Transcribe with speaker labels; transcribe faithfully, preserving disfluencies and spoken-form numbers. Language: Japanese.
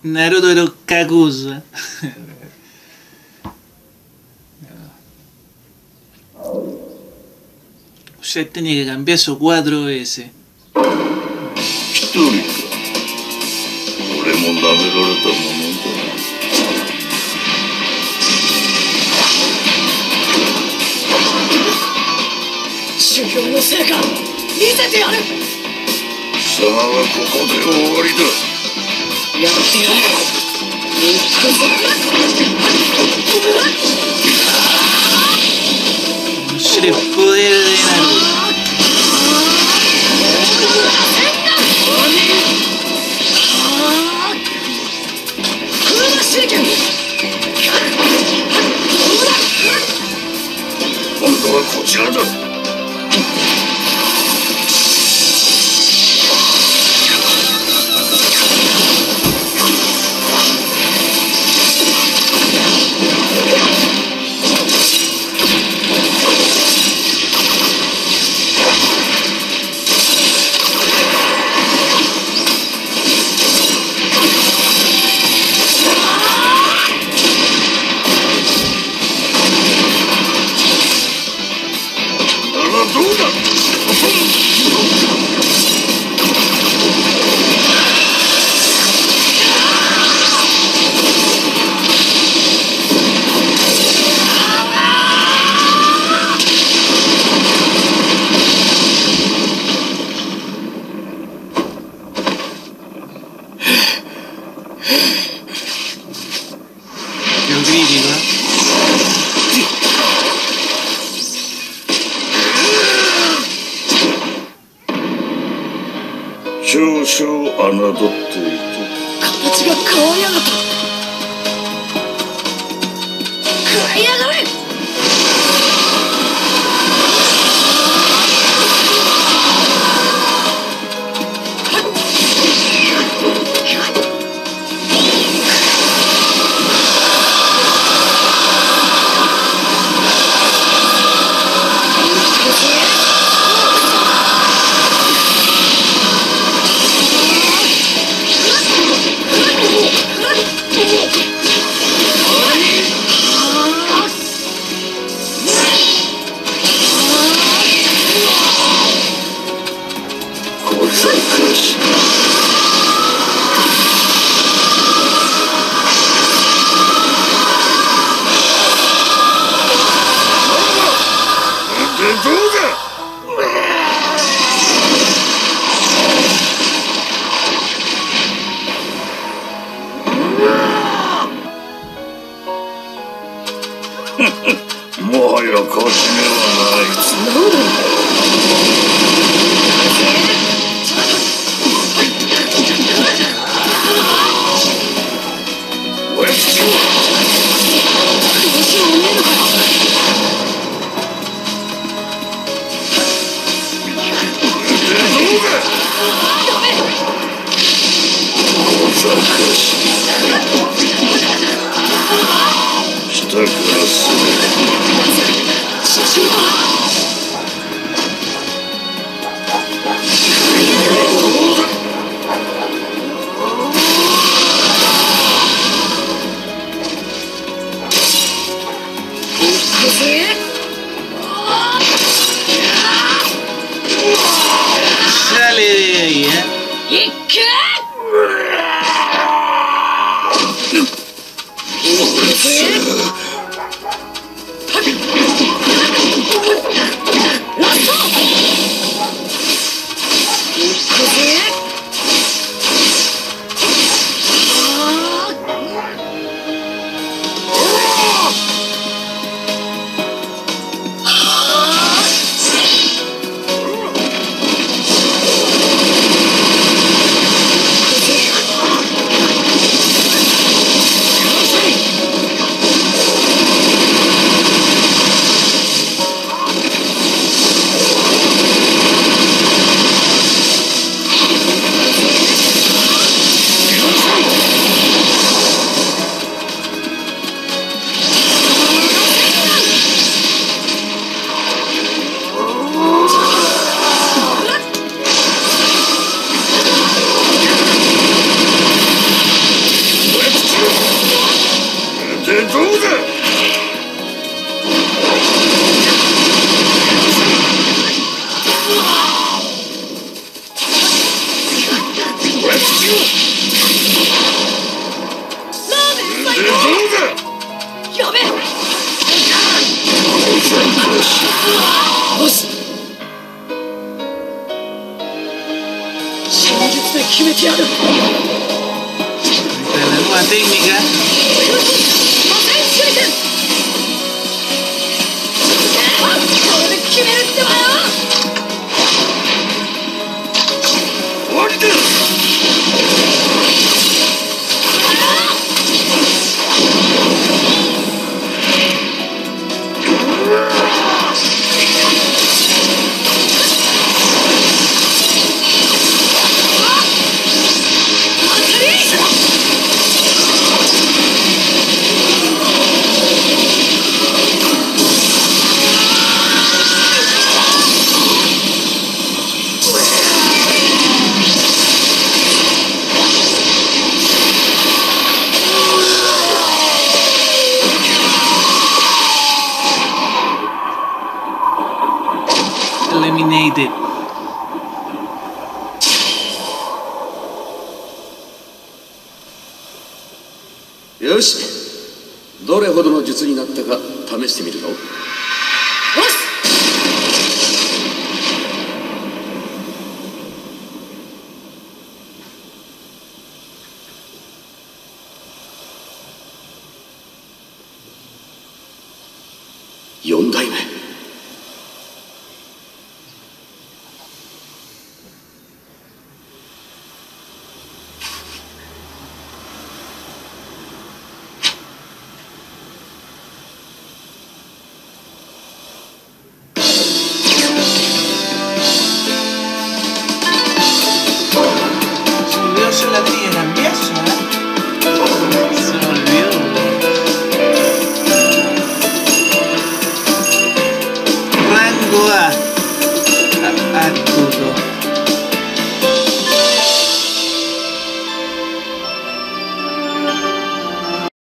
Speaker 1: Naruto de los Kakuza. Usted tenía que cambiar su cuatro veces.
Speaker 2: 一人か。俺も舐められたものだ。
Speaker 3: 修行の成果見せてやる。
Speaker 2: 貴様はここで終わりだ。
Speaker 3: やってやる。行くぞ。
Speaker 1: Usted el poder de Naruto.
Speaker 2: 今度はこちらだ。少々侮っていた。
Speaker 3: 形が変わりやがった。食らいやがれ。
Speaker 2: もはや勝ち目はない。下からす
Speaker 1: Sale de ahí, ¿eh?
Speaker 3: で決めてやる。
Speaker 1: Esta es la nueva técnica.
Speaker 3: 魔戦手裏剣。あっ、これで決めるってばよ。
Speaker 2: 終わりだ。
Speaker 1: Eliminated.
Speaker 4: よし、どれほどの術になったか試してみるぞ。
Speaker 3: よし。
Speaker 4: 四代目。
Speaker 1: Se la tiene cambiazo, ¿eh? Se me olvidó. Rango A. A Arturo.